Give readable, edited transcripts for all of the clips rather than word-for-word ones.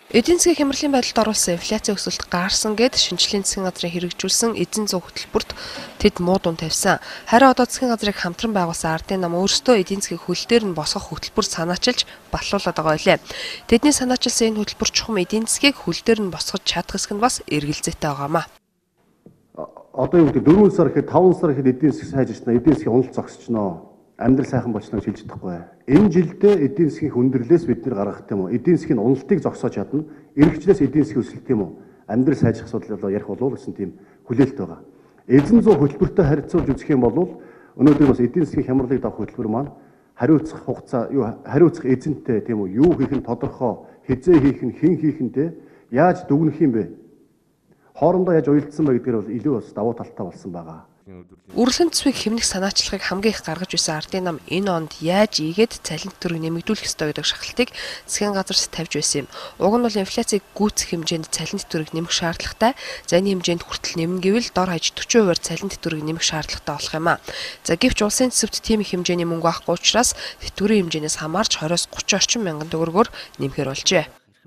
Эдийн засгийн хямралын байдалд оруулсан инфляцийн өсөлт гарсан гэд шинжлэлийн засгийн газрын хэрэгжүүлсэн эзэн зүйн хөтөлбөрт тэд муу дун тавьсан. Харин одоо засгийн газрыг хамтран байгуулсан ардын нам өөрсдөө эдийн засгийг хөл дээр нь босгох хөтөлбөр санаачилж батлуулаад байгаа байлээ. Тэдний санаачилсан энэ хөтөлбөр чухам эдийн засгийг хөл дээр нь босгож чадах хэсэг нь бас эргэлзээтэй байгаамаа. Одоо юу гэдэг 4 сар гэхэд 5 сар гэхэд эдийн засаг сайжирчна, эдийн засгийн уналт зогсчихно. Амьдрал сайхан болчихно гэж хэлж чадахгүй. Энэ жилдээ эдийн засгийн хүндрэлээс бид нэр гаргах тийм үү? Эдийн засгийн уналтыг зогсоож чадна. Иргэжлээс эдийн засгийн өсөлт тийм үү? Амьдрал сайжрах асуудал ярих болов гэсэн тийм хүлээлт байгаа. Эзэн зүйн хөтөлбөртэй харьцуулж үзэх юм бол өнөөдөр бас эдийн засгийн хямралыг давах хөтөлбөр маань хариуцах хугацаа хариуцах эзэнтэй тийм үү? Юу хийх нь тодорхой, хизээ хийх нь, хэн хийх нь те яаж дүгнэх юм бэ? Хоорондоо яаж уялдсан бэ гэдгээр бол илүү бас давуу талтай болсон байгаа. Үрлэгэн төсвийг хэмнэх санаачлагыг хамгийн их гаргаж байсан ардын нам энэ онд яаж ийгээд цалин төрөг нэмэгдүүлэх ёстой гэдэг шалтгаалтыг засгийн газарт тавьж байсан юм. Уг нь бол инфляцийг гүйцэх хэмжээнд цалин төрөг нэмэх шаардлагатай. За энэ хэмжээнд хүртэл нэмнэ гэвэл дор хаяж 40%-аар цалин төрөг нэмэх шаардлагатай болох юм а. За гэвч улсын төсөвт тийм их хэмжээний мөнгө авахгүй учраас тэтгэврийн хэмжээнээс хамаарч 20-с 30 орчим мянган төгрөгөөр нэмэхээр болжээ.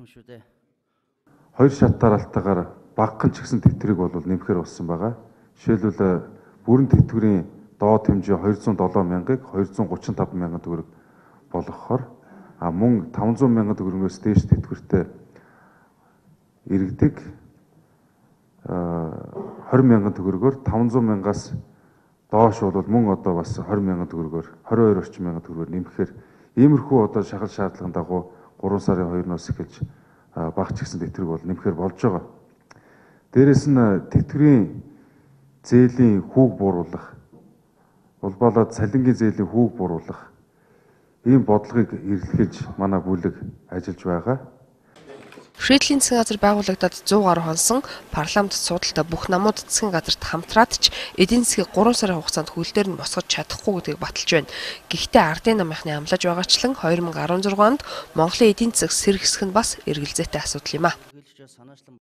Хоёр шат дараалтаагаар багахан ч гэсэн тэтгэврийг бол нэмэхээр болсон байгаа. Жишээлбэл бүрэн тэтгэврийн доод хэмжээ 207 мянгаыг 235 мянган төгрөг болгохоор мөн 500 мянган төгрөгөөс дээш тэтгэвртэй иргэдэг 20 мянган төгрөгөөр 500 мянгаас доош бол мөн одоо бас 20 мянган төгрөгөөр 22 орчим мянган төгрөгөөр нэмэхээр иймэрхүү одоо шахал шаардлагын дагуу 3 сарын 2-оос эхэлж багч гэсэн тэтгэврийг бол нэмэхээр болж байгаа. Дээрээс нь тэтгэврийн зээлийн хүүг бууруулах, улбалаад цалингийн зээлийн хүүг бууруулах ийм бодлогыг эрэлхийлж манай бүлэг ажиллаж байгаа. Шийдлийн засгийн газар байгуулагдаад 100 гаруй хонсон парламент судалтай бүх намууд засгийн газарт хамтраад ч эдийн засгийг 3 сарын хугацаанд хөл дээр нь босгож чадахгүй гэдгийг баталж байна. Гэхдээ ардын намынхны амлаж байгаачлан 2016 онд Монголын эдийн засаг сэргэсэх нь бас эргэлзээтэй асуудал юм а.